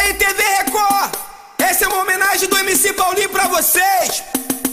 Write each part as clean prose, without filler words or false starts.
aí, TV Record, essa é uma homenagem do MC Paulinho pra vocês.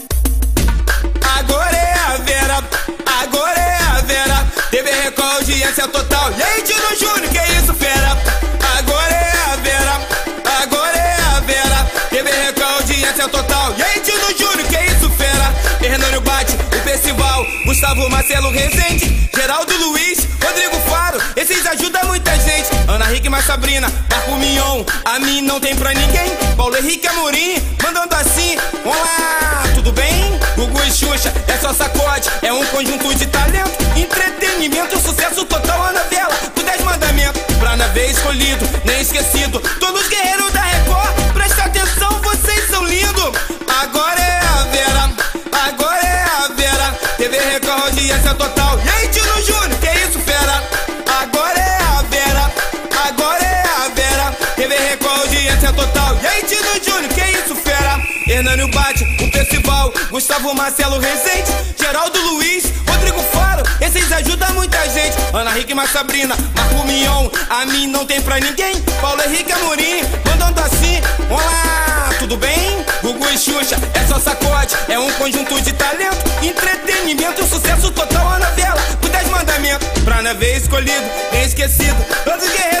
Agora é a Vera, agora é a Vera. TV Record, audiência total. E aí, Dino Júnior, que isso, fera? Agora é a Vera, agora é a Vera. TV Record, audiência total. E aí, Dino Júnior, que isso, fera? Hernânio Bate, o Festival, Gustavo, Marcelo Rezende, Geraldo Luiz, Rodrigo Faro, esses ajudam muita gente. Ana Hickman, mais Sabrina, Marco Mignon, a mim não tem pra ninguém. Paulo Henrique Amorim, mandando assim: olá, tudo bem? Gugu e Xuxa, é só sacode, é um conjunto de talento, entretenimento, sucesso total. A novela do 10 mandamentos, pra não ver escolhido, nem esquecido. Todos os guerreiros da Record, presta atenção, vocês são lindos. Agora é a Vera, agora é a Vera. TV Record, audiência total. E aí, Dino Júnior, que isso, fera? Agora é a Vera, agora é a Vera. TV Record, audiência total. E aí, Dino Júnior, que isso, fera? Hernânio Bate, o Festival, Gustavo, Marcelo Rezende, Geraldo Luiz, Rodrigo Faro, esses ajudam muita gente. Ana Hickman, mais Sabrina, Marco Mignon, a mim não tem pra ninguém. Paulo Henrique Amorim, mandando assim: olá, tudo bem? Gugu e Xuxa, é só sacode, é um conjunto de talento, entretenimento, sucesso total. A novela do 10 mandamentos, pra não ver escolhido, nem esquecido. Todos os guerreiros